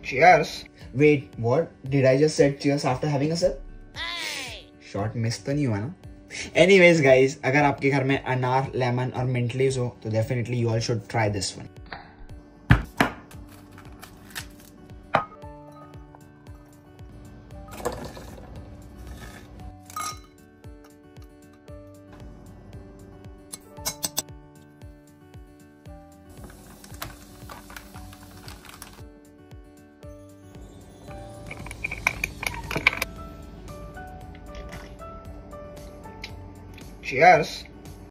Cheers. Wait, what? Did I just say cheers after having a sip? Short miss तो नहीं हुआ ना? Anyways guys, अगर आपके घर में अनार, लेमन और मिंट लीव्स हो तो definitely you all should try this one. Cheers.